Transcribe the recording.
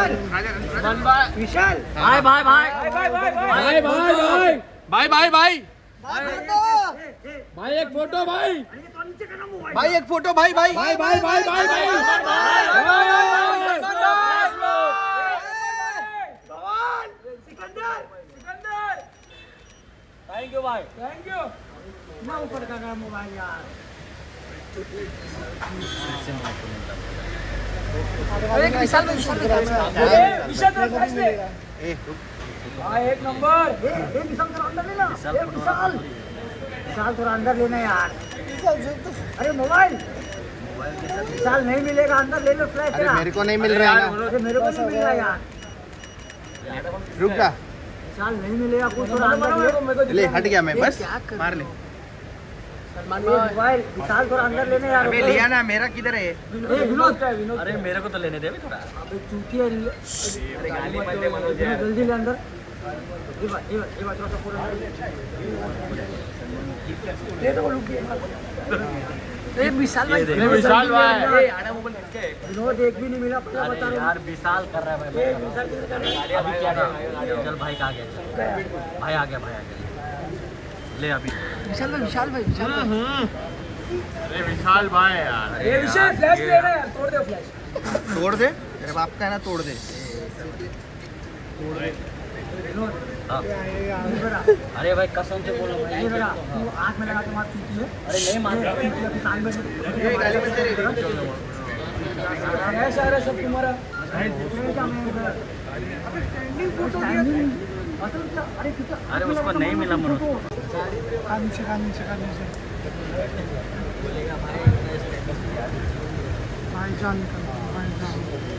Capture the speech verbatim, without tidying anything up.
विशाल भाई भाई भाई भाई भाई भाई भाई भाई भाई भाई भाई भाई एक फोटो भाई भाई एक फोटो भाई भाई भाई भाई भाई भाई थैंक यू भाई थैंक यू ना ऊपर का मोबाइल यार एक विशाल विशाल विशाल तेरा फ्लैश दे हां एक नंबर ए विशाल तेरा अंदर लेना विशाल विशाल थोड़ा अंदर लेना यार अरे मोबाइल विशाल नहीं मिलेगा अंदर ले लो फ्लैश अरे मेरे को नहीं मिल रहा है ना अरे मेरे को नहीं मिल रहा यार रुक जा विशाल नहीं मिलेगा कुछ थोड़ा अंदर ले हट गया मैं बस मार ले मोबाइल विशाल थोड़ा अंदर लेने यार अबे लिया ना मेरा किधर है विनोद विनोद अरे मेरे को तो लेने दे थोड़ा। अबे चूतिया अरे गाली मत दे मनोज जल्दी ले अंदर ये बात ये बात ये बात थोड़ा पूरा ले तो रुक गया ए विशाल भाई ये विशाल भाई ए आना मोबाइल किसका है विनोद एक भी नहीं मिला पता बता रहा यार विशाल कर रहा है भाई विशाल किधर कर रहा है अभी क्या कर चल भाई का आ गया भाई आ गया भाई आ गया ले अभी विशाल भाई विशाल भाई विशाल भाई अरे विशाल भाई यार ये विशाल फ्लैश ले ना यार तोड़ दे फ्लैश तोड़ दे तेरे बाप का है ना तोड़ दे विनोद हाँ। ये बड़ा अरे भाई कसम से बोलो भाई ये बड़ा तू आंख में लगा के मार चूती है अरे नहीं मार चूतिया की कान में ए गाली मत तेरी ऐसा है सब तुम्हारा स्टैंडिंग फोटो अरे अरे उसको नहीं मिला मनोज कान से कान से कान से भाई जान निकल भाई जान